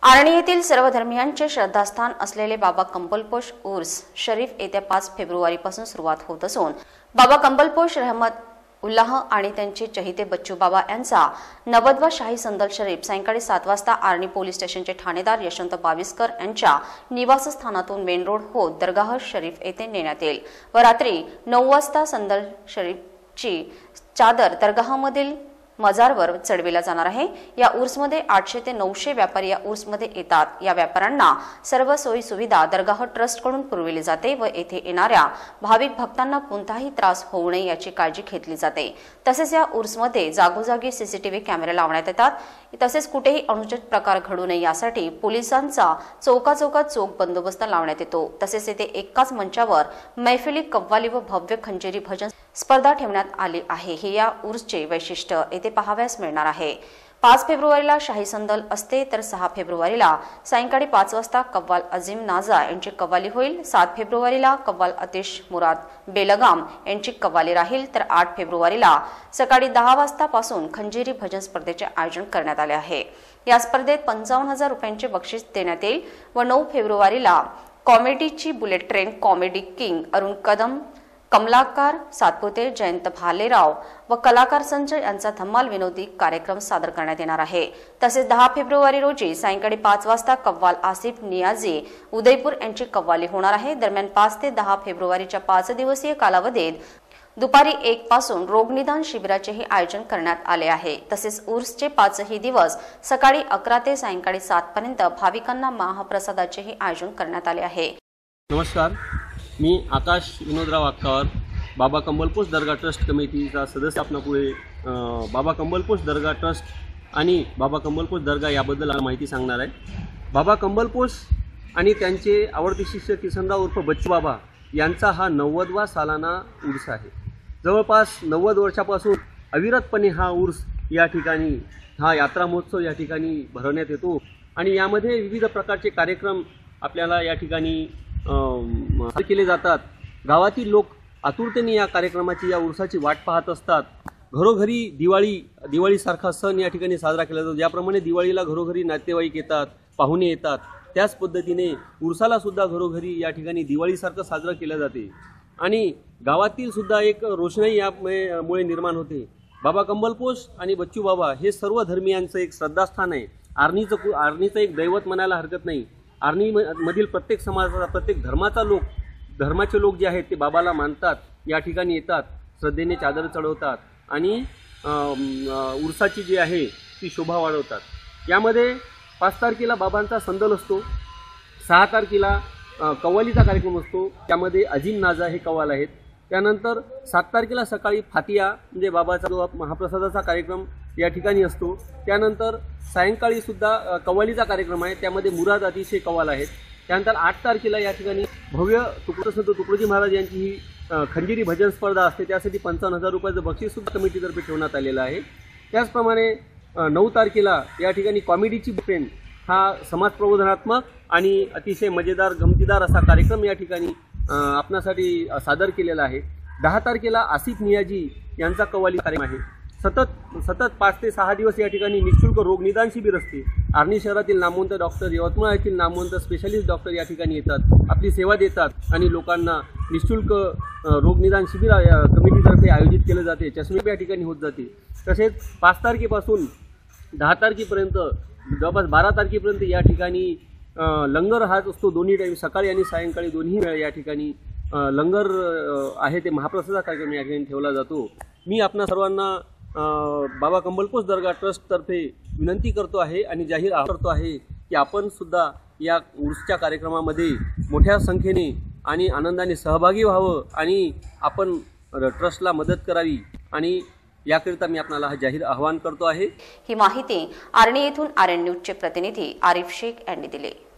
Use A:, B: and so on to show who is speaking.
A: आर्णी येथील सर्व धर्मियांचे श्रद्धास्थान असलेले बाबा कंबलपोश उर्स शरीफ येत्या 5 फेब्रुवारीपासून सुरुवात होत असून बाबा कंबलपोश रहमत उल्लाह आणि त्यांचे चहिते बच्चू बाबा यांचा 90वा शाही संदल शरीफ सायंकाळी 7 वाजता आर्णी पोलीस स्टेशनचे ठाणेदार यशवंत बाविस्कर यांच्या निवासस्थानातून मेन रोड होत दरगाह शरीफ येथे नेण्यात येईल व रात्री 9 वाजता संदल शरीफची चादर दरगाहमधील मजारवर चढविला जाणार आहे। या उर्समध्ये 800 ते 900 व्यापारी या उर्समध्ये येतात। या व्यापाऱ्यांना सर्व सोयी सुविधा दरगाह ट्रस्ट कडून पुरवली जाते व येथे येणाऱ्या भाविक भक्तांना कोणताही त्रास होऊ नये याची काळजी घेतली जाते। तसेच या उर्समध्ये जागोजागी सीसीटीव्ही कॅमेरे लावण्यात येतात। तसेच कुठेही अनुचित प्रकार घडू नये यासाठी पोलिसांचा चौकाचौकात चोख बंदोबस्त लावण्यात येतो। तसेच येथे एकाच मंचावर मैफिली, कव्वाली व भव्य खंजेरी भजन स्पर्धा ठेवण्यात आली आहे। हे या उर्सचे वैशिष्ट्य येथे पाहावयास मिळणार आहे। 5 फेब्रुवारीला शाही संदल असते तर 6 फेब्रुवारीला सायंकाळी 5 वाजता कव्वाल अजीम नाजा यांची कव्वाली होईल। 7 फेब्रुवारीला कव्वाल अतिश मुराद बेलगाम यांची कव्वाली राहील तर 8 फेब्रुवारीला सकाळी 10 वाजतापासून खंजेरी भजन स्पर्धेचे आयोजन करण्यात आले आहे। या स्पर्धेत 55,000 रुपयांचे बक्षीस देण्यात येईल व 9 फेब्रुवारीला कॉमेडीची bullet train comedy king Arun Kadam, Kamlakar Satpute, Jayant Bhalerao व कलाकार संच यांचा धम्माल विनोदी कार्यक्रम सादर करण्यात येणार आहे। तसेच 10 फेब्रुवारी रोजी सायंकाळी 5 वाजता कव्वाल आसिफ नियाजी उदयपूर यांची कव्वाली होणार आहे। दरम्यान 5 ते 10 फेब्रुवारीच्या 5 दिवसीय कालावधीत दुपारी 1 पासून रोगनिदान शिबिराचेही आयोजन करण्यात आले आहे। तसेच उर्सचे 5ही दिवस सकाळी 11 ते सायंकाळी 7 पर्यंत भाविकांना महाप्रसादाचेही आयोजन करण्यात आले आहे।
B: नमस्कार, मी आकाश विनोदराव अक्कावर, बाबा कंबलपोश दर्गा ट्रस्ट कमिटीचा सदस्य आपणापुढे बाबा कंबलपोश दर्गा ट्रस्ट आणि बाबा कंबलपोश दर्गा याबद्दल माहिती सांगणार आहे। बाबा कंबलपोश आणि त्यांचे आवडते शिष्य किसनराव उर्फ बच्चू बाबा यांचा हा 90वा सालाना उर्स आहे। जवळपास 90 वर्षापासून अविरतपणे हा उर्स या ठिकाणी, हा यात्रा महोत्सव या ठिकाणी भरवण्यात येतो आणि यामध्ये विविध प्रकारचे कार्यक्रम आपल्याला या ठिकाणी केले जातात। गावातील लोक आतुरतेने या कार्यक्रमाची, या उर्साची वाट पाहत असतात। घरोघरी दिवाळीसारखा सण या ठिकाणी साजरा केला जातो। ज्याप्रमाणे दिवाळीला घरोघरी नातेवाईक येतात, पाहुणे येतात, त्याच पद्धतीने उर्साला सुद्धा घरोघरी या ठिकाणी दिवाळीसारखं साजरं केलं जाते आणि गावातील सुद्धा एक रोषणाई यामुळे निर्माण होते। बाबा कंबलपोश आणि बच्चू बाबा हे सर्व धर्मियांचं एक श्रद्धास्थान आहे। आर्णीचं एक दैवत म्हणायला हरकत नाही। आर्णी मधील प्रत्येक समाजाचा, प्रत्येक धर्माचे लोक जे आहेत ते बाबाला मानतात, या ठिकाणी येतात, श्रद्धेने चादर चढवतात आणि उर्साची जी आहे ती शोभा वाढवतात। यामध्ये 5 तारखेला बाबांचा संदल असतो, 6 तारखेला कव्वालीचा कार्यक्रम असतो, त्यामध्ये अजीम नाजा हे कव्वाल आहेत। त्यानंतर 7 तारखेला सकाळी फातिया म्हणजे बाबाचा जो महाप्रसादाचा कार्यक्रम या ठिकाणी असतो। त्यानंतर सायंकाळी सुद्धा कव्वालीचा कार्यक्रम आहे, त्यामध्ये मुराद अतिशय कव्वाल आहेत। त्यानंतर 8 तारखेला या ठिकाणी भव्य संत तुकडोजी महाराज यांची ही खंजिरी भजन स्पर्धा असते, त्यासाठी 55,000 रुपयाचं बक्षीस सुद्धा कमिटीतर्फे ठेवण्यात आलेलं आहे। त्याचप्रमाणे 9 तारखेला या ठिकाणी कॉमेडीची ट्रेन हा समाज प्रबोधनात्मक आणि अतिशय मजेदार, गमतीदार असा कार्यक्रम या ठिकाणी आपणासाठी सादर केलेला आहे। 10 तारखेला आसिफ नियाजी यांचा कव्वाली कार्यक्रम आहे। सतत 5 ते 6 दिवस या ठिकाणी निःशुल्क रोगनिदान शिबिर असते। आर्णी शहरातील नामवंत डॉक्टर, यवतमाळ येथील नामवंत स्पेशालिस्ट डॉक्टर या ठिकाणी येतात, आपली सेवा देतात आणि लोकांना निःशुल्क रोगनिदान शिबिर कमिटीतर्फे आयोजित केले जाते। चष्मे या ठिकाणी होत जाते। तसेच 5 तारखेपासून 10 तारखेपर्यंत, जवळपास 12 तारखेपर्यंत या ठिकाणी लंगर हा असतो। दोन्ही टाईम, सकाळी आणि सायंकाळी दोन्ही वेळा या ठिकाणी लंगर आहे ते महाप्रसादा कार्यक्रम या ठिकाणी ठेवला जातो। मी आपणा सर्वांना बाबा कंबलपोश दर्गा ट्रस्टतर्फे विनंती करतो आहे आणि जाहीर करतो आहे की आपण सुद्धा या उर्सच्या कार्यक्रमामध्ये मोठ्या संख्येने आणि आनंदाने सहभागी व्हावं आणि आपण ट्रस्टला मदत करावी आणि याकरिता मी आपल्याला हा जाहीर आवाहन करतो आहे।
A: ही माहिती आर्णी येथून आर्यन न्यूजचे प्रतिनिधी आरिफ शेख यांनी दिली।